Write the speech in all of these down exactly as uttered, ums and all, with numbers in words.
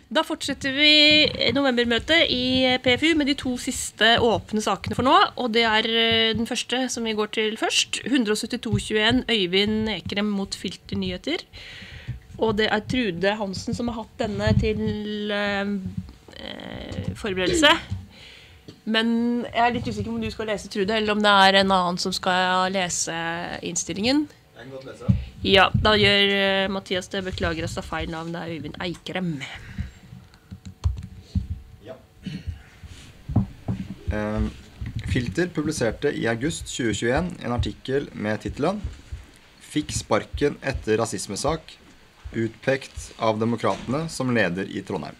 Da fortsetter vi novembermøtet i P F U med de to siste åpne sakene for nå, og det er den første som vi går til først, one seventy-two twenty-one Øyvind Ekrem mot Filternyheter, og det er Trude Hansen som har hatt denne til eh, forberedelse. Men jeg er litt usikker om du skal lese, Trude, eller om det er en annen som skal lese innstillingen. Jeg kan godt lese. Ja, da gjør uh, Mathias det. Beklager at det er feil navn. Det er Øyvind Eikrem. Ja. Uh, Filter publiserte i august twenty twenty-one en artikkel med titelen «Fikk sparken etter rasismesak, utpekt av demokratene som leder i Trondheim».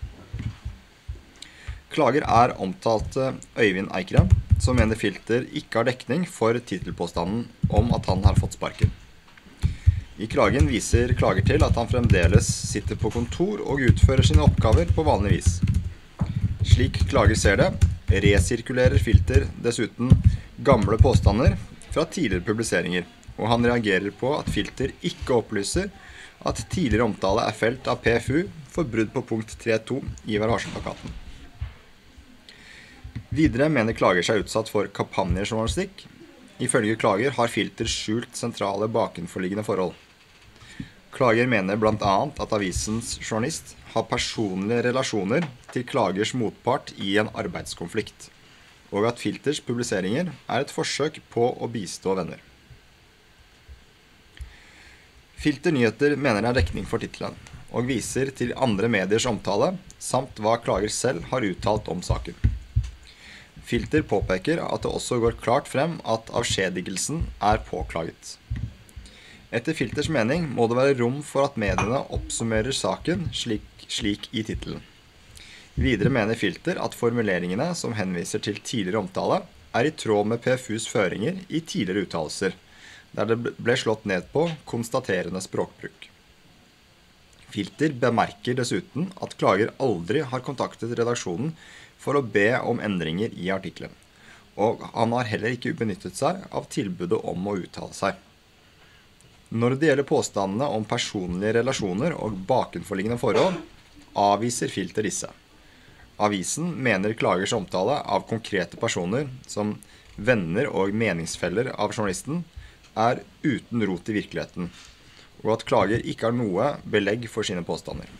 Klager er omtalte Øyvind Eikrem, som mener Filter ikke har dekning for titelpåstanden om at han har fått sparken. I klagen viser klager til at han fremdeles sitter på kontor og utfører sine oppgaver på vanlig vis. Slik klager ser det, resirkulerer Filter dessuten gamle påstander fra tidligere publiseringer, og han reagerer på at Filter ikke opplyser at tidligere omtale er felt av P F U for brudd på punkt tre to i Vær Varsom-plakaten. Videre mener klager seg utsatt for kampanjejournalistikk. Ifølge klager har Filter skjult sentrale bakenforliggende forhold. Klager mener blant annet at avisens journalist har personlige relasjoner til klagers motpart i en arbeidskonflikt, og at Filters publiseringer er et forsøk på å bistå venner. Filternyheter mener det er dekning for titelen, og viser til andre mediers omtale, samt hva klager selv har uttalt om saken. Filter påpeker at det også går klart frem at avskjedigelsen er påklaget. Etter Filters mening må det være rom for at mediene oppsummerer saken slik, slik i titelen. Videre mener Filter at formuleringene som henviser til tidligere omtale er i tråd med P F U's føringer i tidligere uttalelser, der det ble slått ned på konstaterende språkbruk. Filter bemerker dessuten at klager aldri har kontaktet redaksjonen for å be om endringer i artikkelen, og han har heller ikke benyttet seg av tilbudet om å uttale seg. Når det gjelder påstandene om personlige relasjoner og bakenforliggende forhold, avviser Filter disse. Avisen mener klagers omtale av konkrete personer som venner og meningsfeller av journalisten er uten rot i virkeligheten, og at klager ikke har noe belegg for sine påstander.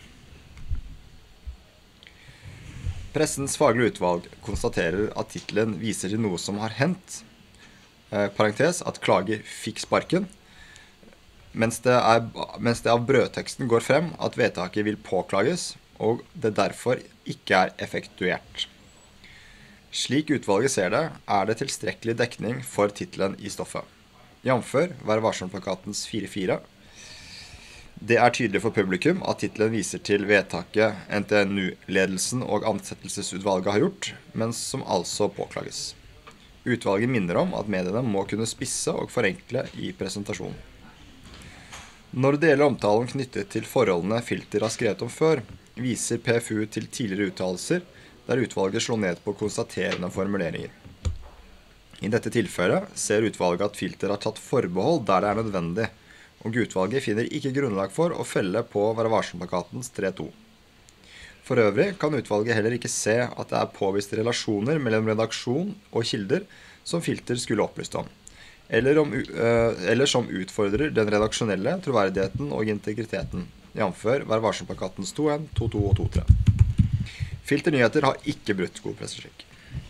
Pressens faglige utvalg konstaterer at titelen viser til noe som har hendt, eh, parentes at klager fikk sparken, mens det, er, mens det av brødteksten går frem at vedtaket vil påklages, og det derfor ikke er effektuert. Slik utvalget ser det, er det tilstrekkelig dekning for titelen i stoffet. Jamfør Vær Varsom-plakatens fire fire. Det er tydelig for publikum at titelen viser til vedtaket N T N U-ledelsen og ansettelsesutvalget har gjort, men som altså påklages. Utvalget minner om at mediene må kunne spisse og forenkle i presentasjonen. Når det gjelder omtalen knyttet til forholdene Filter har skrevet om før, viser P F U til tidligere uttalelser der utvalget slår ned på konstaterende formuleringer. I dette tilfellet ser utvalget at Filter har tatt forbehold der det er nødvendig, og utvalget finner ikke grunnlag for å felle på Vær Varsom-plakatens tre to. For øvrig kan utvalget heller ikke se at det er påvist relasjoner mellom redaksjon og kilder som Filter skulle opplyst om, eller, om, uh, eller som utfordrer den redaksjonelle troverdigheten og integriteten, jamfør Vær Varsom-plakatens to en, to to og to tre. Filternyheter har ikke brutt god presseskikk.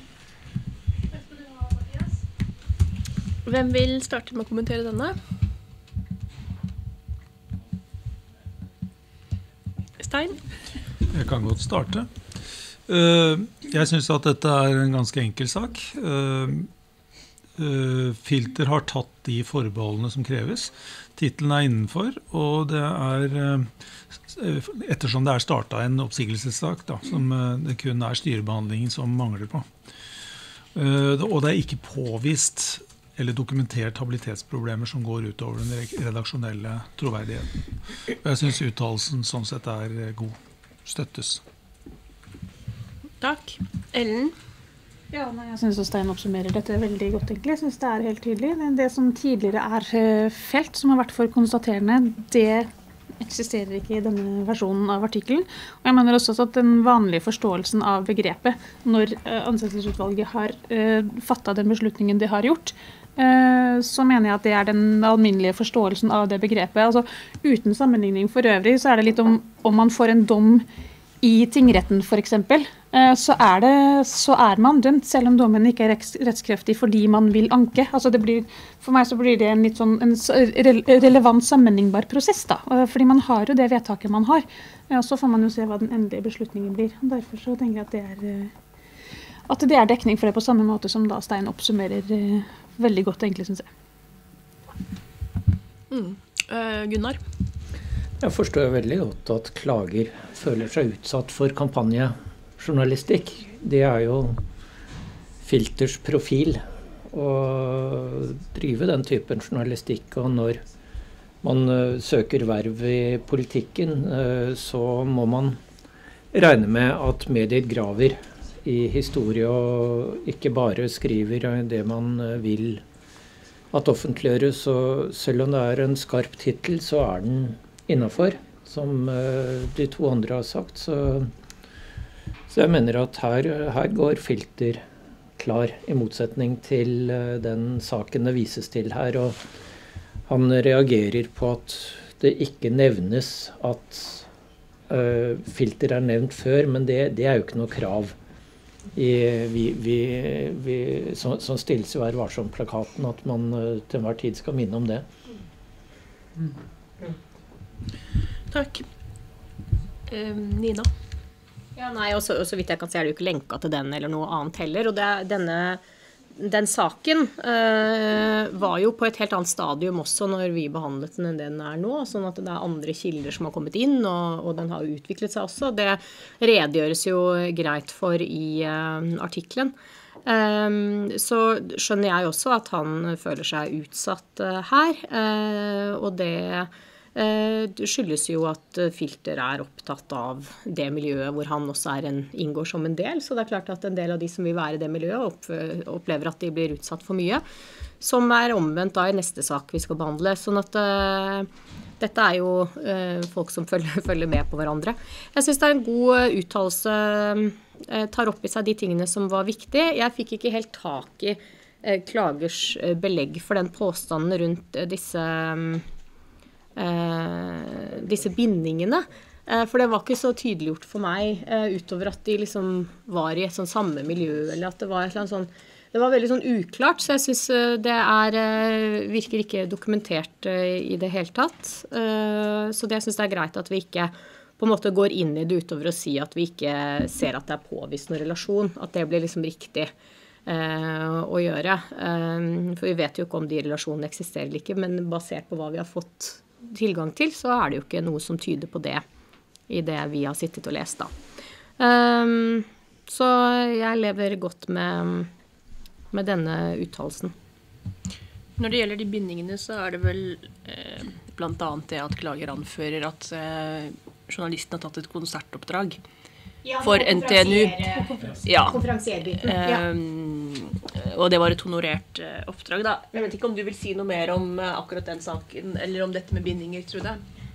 Hvem vil starte med å kommentere denne? Stein? Jeg kan godt starte. Jeg synes at dette er en ganske enkel sak. Filter har tatt de forbeholdene som kreves. Titelen er innenfor, og det er, ettersom det er startet en oppsigelsessak, da, som det kun er styrebehandlingen som mangler på. Og det er ikke påvist eller dokumentert habilitetsproblemer som går utover den redaksjonelle troverdigheten. Jeg synes uttalelsen sånn sett er god. Støttes. Takk. Ellen? Ja, nei, jeg synes Stein oppsummerer dette veldig godt egentlig. Jeg synes det er helt tydelig. Det som tidligere er felt, som har vært for konstaterende, det eksisterer ikke i denne versjonen av artikkelen. Og jeg mener også at den vanlige forståelsen av begrepet, når uh, ansettelsesutvalget har uh, fattet den beslutningen de har gjort, uh, så mener jeg at det er den alminnelige forståelsen av det begrepet. Altså, uten sammenligning for øvrig, så er det litt om, om man får en dom i tingretten for eksempel, så er, det, så er man dømt, selv om dommen ikke er rettskraftig fordi man vil anke. Altså det blir, for meg så blir det en litt sånn en relevant sammenlignbar prosess da, fordi man har jo det vedtaket man har, og så får man jo se hva den endelige beslutningen blir. Derfor så tenker jeg at det er, at det er dekning for det på samme måte som da Stein oppsummerer veldig godt egentlig, synes jeg. Mm. Uh, Gunnar? Jeg forstår veldig godt at klager føler seg utsatt for kampanjejournalistikk. Det er jo Filters profil å drive den typen journalistikk, og når man uh, søker verv i politikken, uh, så må man regne med at medier graver i historie og ikke bare skriver det man uh, vil at offentliggjøres. Og selv om det er en skarp titel, så er den innenfor, som uh, de to andre har sagt. Så, så jeg mener at her, her går Filter klar, i motsetning til uh, den saken det vises til her. Og han reagerer på at det ikke nevnes at uh, Filter er nevnt før, men det, det er jo ikke noe krav. I, vi, vi, vi, som, som stilles i Vær varsom-plakaten, at man uh, til enhver tid skal minne om det. Mm. Takk. Um, Nina? Ja, nei, og så, og så vidt jeg kan se er det jo ikke lenka til den eller noe annet heller, og det, denne, den saken uh, var jo på et helt annet stadium også når vi behandlet den enn den er nå, sånn at det er andre kilder som har kommet inn, og, og den har jo utviklet seg også. Det redegjøres jo greit for i uh, artikkelen. Um, så skjønner jeg også at han føler seg utsatt uh, her, uh, og det Det skyldes jo at Filter er opptatt av det miljøet hvor han også er en, inngår som en del. Så det er klart at en del av de som vil være i det miljøet opplever at de blir utsatt for mye. Som er omvendt da i neste sak vi skal behandle. Sånn at uh, dette er jo uh, folk som følger, følger med på hverandre. Jeg synes det er en god uttalelse, uh, tar opp i seg de tingene som var viktige. Jeg fikk ikke helt tak i uh, klagers uh, belegg for den påstanden rundt uh, disse... Um, Uh, disse bindingene, uh, for det var ikke så tydeliggjort for meg uh, utover at de liksom var i et sånn samme miljø, eller at det var et eller annet sånn, det var veldig sånn uklart, så jeg synes uh, det er, uh, virker ikke dokumentert uh, i det hele tatt, uh, så det jeg synes det er greit at vi ikke på en måte går inn i det utover å si at vi ikke ser at det er påvist noen relasjon, at det blir liksom riktig uh, å gjøre, uh, for vi vet jo ikke om de relasjonene eksisterer eller ikke, men basert på hva vi har fått tilgang til, så er det jo ikke noe som tyder på det i det vi har sittet og lest da. Um, så jeg lever godt med, med denne uttalelsen. Når det gjelder de bindingene, så er det vel eh, blant annet det at klager anfører at eh, journalisten har tatt et konsertoppdrag ja, for N T N U. Ja. Konferansierbiten. Ja. Um, og det var et honorert uh, oppdrag da. Jeg vet ikke om du vil si noe mer om uh, akkurat den saken, eller om dette med bindinger, Trude?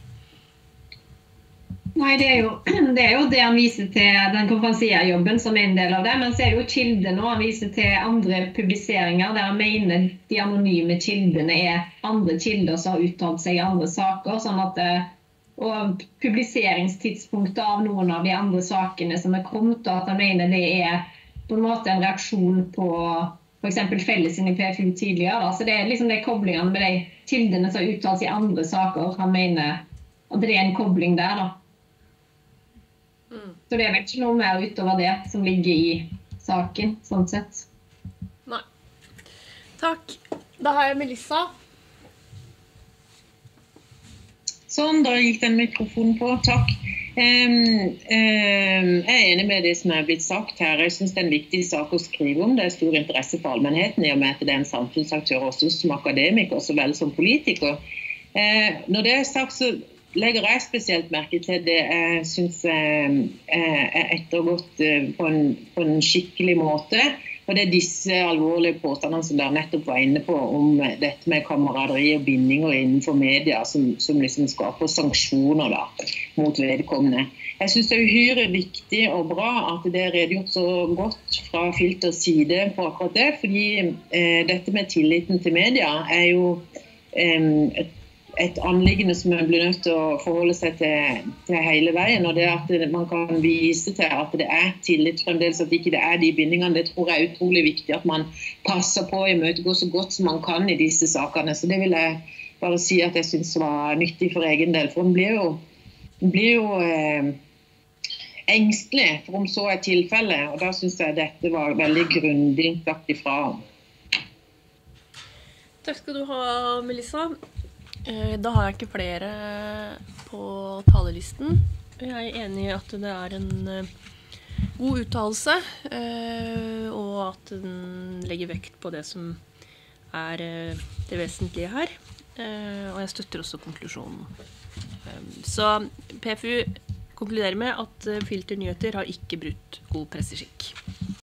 Nei, det er, jo, det er jo det han viser til den konferansierjobben som er en del av det, men så er det jo kilder nå, han viser til andre publiseringer der han mener de anonyme kildene er andre kilder som har uttalt seg i andre saker, sånn at og publiseringstidspunktet av noen av de andre sakene som er kommet, og at han mener det er på en måte en reaksjon på for eksempel fellesen i P F U tidligere. Da. Så det er liksom de koblingene med de kildene som uttales i andre saker. Han mener at det er en kobling der. Da. Mm. Så det er vel ikke noe mer utover det som ligger i saken, sånn sett. Nei. Takk. Da har jeg Melissa. Sånn, da gikk den mikrofonen på. Takk. Um, um, jeg er enig med det som er blitt sagt her. Jeg synes det er en viktig sak å skrive om. Det er stor interesse for allmennheten i og med at det er en samfunnsaktør også som akademiker, så vel som politiker. Uh, når det er sagt, så legger jeg spesielt merke til det jeg synes uh, er ettergått uh, på, en, på en skikkelig måte. Og det er disse alvorlige påstandene som dere nettopp var inne på om dette med kameraderi og bindinger innenfor media som, som liksom skaper sanksjoner da, mot vedkommende. Jeg synes det er uhyre viktig og bra at det er redegjort så godt fra Filters side på akkurat det, fordi eh, dette med tilliten til media er jo eh, et et anliggende som man blir nødt til å forholde seg til, til hele veien, og det at man kan vise til at det er tillit fremdeles, at ikke det er de bindingene, det tror jeg er utrolig viktig at man passer på å imøtegå så godt som man kan i disse sakene. Så det vil jeg bare si at jeg synes var nyttig for egen del, for man blir jo, man blir jo eh, engstelig for om så er tilfellet, og da synes jeg dette var veldig grundig sagt ifra om. Takk skal du ha, Melissa. Da har jeg ikke flere på talerlisten. Jeg er enig i at det er en god uttalelse, og at den legger vekt på det som er det vesentlige her. Og jeg støtter også konklusjonen. Så P F U konkluderer med at Filter Nyheter har ikke brutt god presseskikk.